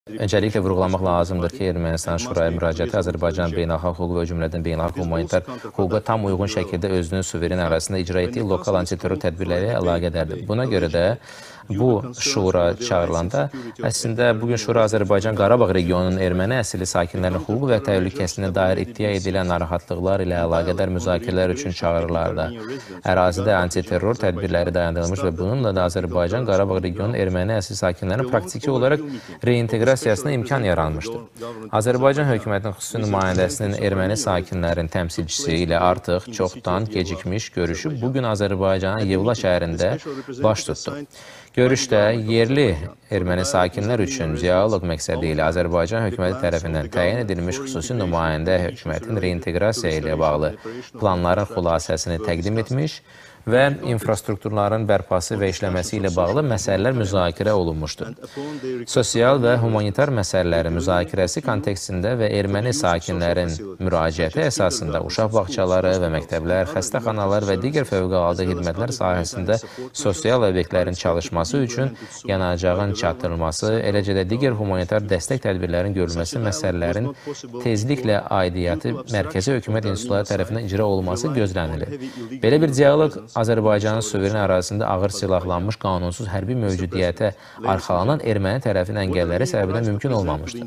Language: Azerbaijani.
Öncəliklə vurğulamaq lazımdır ki, Ermənistan Şuraya müraciəti Azərbaycan beynəlxalq hüququ və o cümlədən beynəlxalq humanitar hüquqa tam uyğun şəkildə özünün suveren ərazisində icra etdiyi lokal antiterror tədbirləri ilə əlaqədardır. Buna görə də bu şura çağırılanda əslində bugün şura Azərbaycan Qarabağ regionunun erməni əsilli sakinlərinin hüquq və təhlükəsizliyinə dair iddia edilən narahatlıqlar ilə əlaqədar müzakirələr üçün çağırırlardı. Ərazidə antiterror tədbirləri dayandırılmış və bununla da Azərbaycan Qarabağ regionunun erməni əsilli sakinlərinin praktiki olaraq reinteqrasiyasına imkan yaranmışdır. Azərbaycan hökumətinin xüsusi nümayəndəsinin erməni sakinlərin təmsilçisi ilə artıq çoxdan gecikmiş görüşü bugün Azərbaycanın Yevla şəhərində baş tutdu. Görüşdə yerli erməni sakinlər üçün dialoq məqsədi ilə Azərbaycan hökuməti tərəfindən təyin edilmiş xüsusi nümayəndə hökumətin reinteqrasiya ilə bağlı planların xülasəsini təqdim etmiş və infrastrukturların bərpası və işləməsi ilə bağlı məsələlər müzakirə olunmuşdur. Sosial və humanitar məsələlərin müzakirəsi kontekstində və erməni sakinlərin müraciəti əsasında uşaq bağçaları və məktəblər, xəstəxanalar və digər fövqəladə xidmətlər sahəsində sosial obyektlərin çalışması üçün yanacağın çatdırılması, eləcə də digər humanitar dəstək tədbirlərin görülməsi məsələlərin tezliklə aidiyyatı mərkəzi hökumət institutları tərəfindən icra olunması gözlənilir. Belə bir dialoq Azərbaycanın suveren ərazisində ağır silahlanmış qanunsuz hərbi mövcudiyyətə arxalanan erməni tərəfinin əngəlləri səbəbindən mümkün olmamışdır.